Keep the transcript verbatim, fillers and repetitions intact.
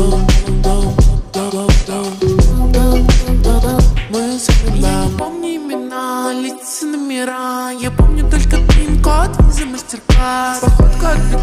Мы Я не помню имена, лица, номера. Я помню только пин-код, виза, мастер-класс. Походка от